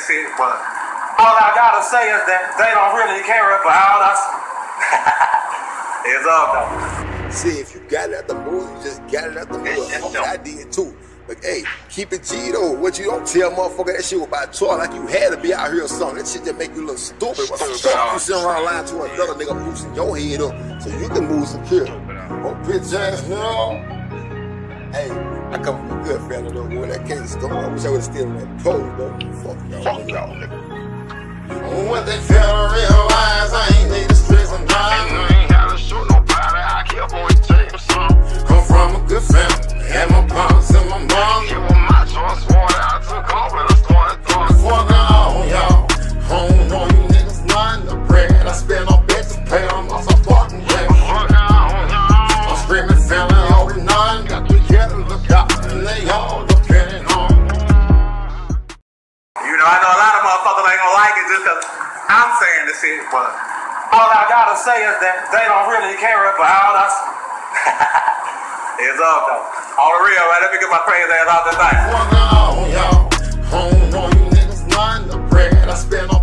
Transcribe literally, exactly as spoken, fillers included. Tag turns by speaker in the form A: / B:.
A: shit, but all I gotta say is that they don't really care about us. It's up though.
B: See, if you got it at the move, you just got it at the move. Okay, I did too. But hey, keep it G though. What you don't tell motherfucker that shit was by choice, like you had to be out here or something. That shit just make you look stupid. What the fuck you sitting around lying to another nigga boosting your head up so you can move secure? Oh, bitch ass no. Hey, I come from a good family though. When that case is going, I wish I would've still on that pole though. Fuck y'all. Fuck y'all, nigga. When they fail to realize I ain't need to stress and drive. I ain't had to shoot nobody. I kept on taking some. Come from a good family. Had my pops and my mom. It was my choice. Swore I took off and I started throwing. Fuck on y'all. I don't know you niggas nothing to bread. I spend on bets to pay on my fucking rent. Fuck on y'all. I'm screaming family over none. Got to get a look out and they all depending on.
A: You know, I know a lot of motherfuckers ain't gonna like it just cause I'm saying this shit, but all I gotta say is that they don't really care about us. It's up though. On the real, right? Let me get my crazy ass out the night.
B: Fuck on y'all. I don't know you niggas nothing to bread. I spend on